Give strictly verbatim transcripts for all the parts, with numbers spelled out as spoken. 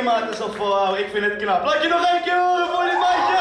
maat zo volhouden. Ik vind het knap. Laat je nog één keer horen voor dit meisje!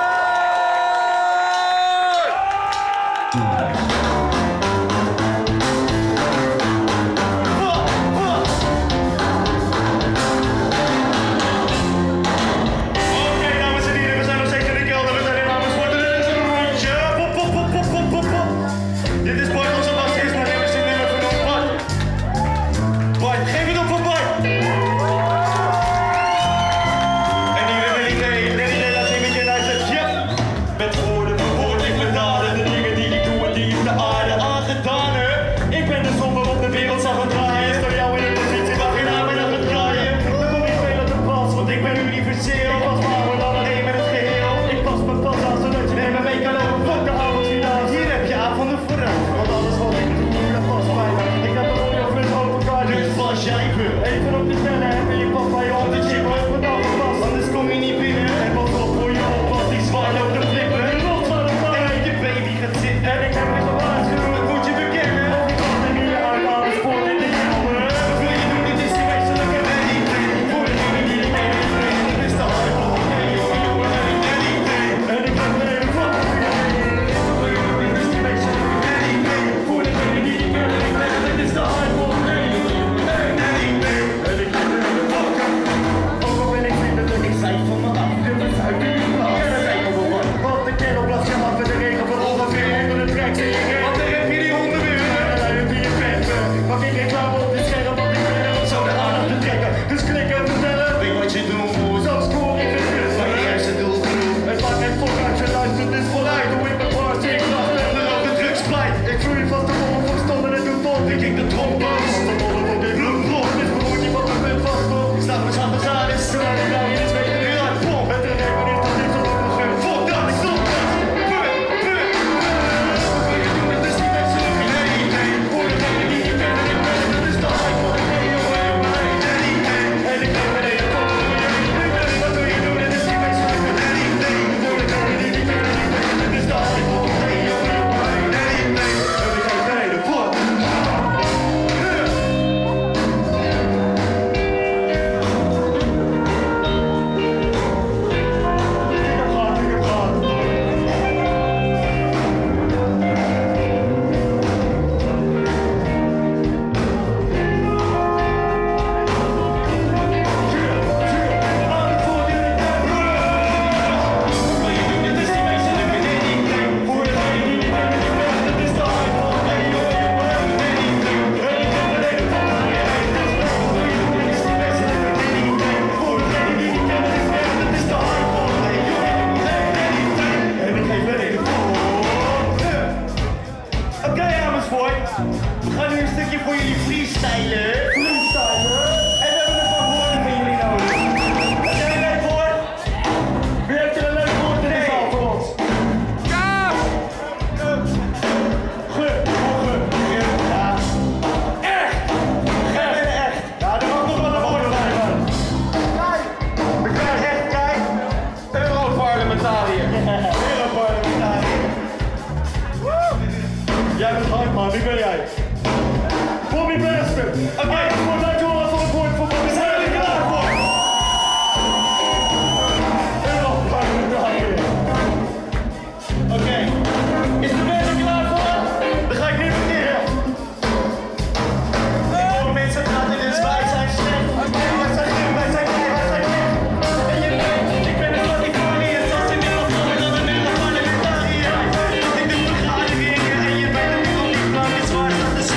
We gaan nu een stukje voor jullie freestylen. Freestylen. En we hebben een paar woorden van jullie nodig. Heb jij een leuk woord? Wie heeft er een leuk woord in de zaal voor ons? Kaas! Ge, ge, ge, ja. Echt! Echt en echt. Ja, er mag nog wel een woord bij, man. Kijk! We krijgen echt, kijk. Europarlementariër. Europarlementariër. Jij bent hard, man. Wie ben jij? Bobby Bester. Oké, okay, voor laat je horen voor het woord voor Bobby. Zijn jullie klaar voor? Europarlementariër. Oké. Okay. Is de band er klaar voor? Dan ga ik nu beginnen. Ik hoor mensen praten, dus wij zijn slecht. Wij zijn goed, wij zijn blij, wij zijn licht. En je weet, ik ben een fucking koning. Zoals in Nederland dan een Europarlementariër. Ik doe vergaderingen en je weet dat ik nog niet lang is waar staat de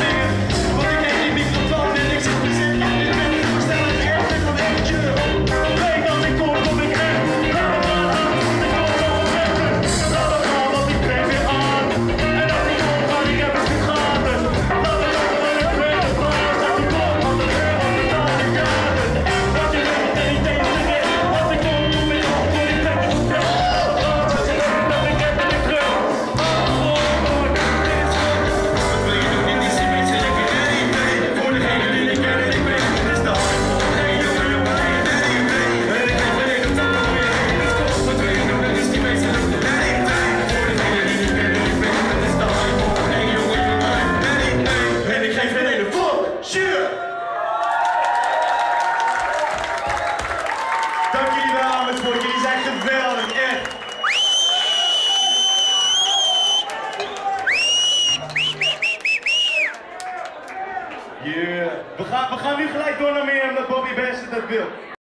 Yeah. We gaan, we gaan nu gelijk door naar meer omdat Bobby Benson dat wil.